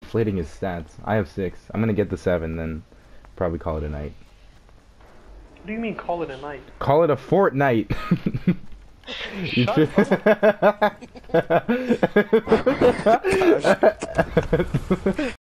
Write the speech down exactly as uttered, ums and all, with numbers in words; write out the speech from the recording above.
inflating his stats. I have six. I'm gonna get the seven, then probably call it a night. What do you mean call it a night? Call it a Fortnite. Shut up.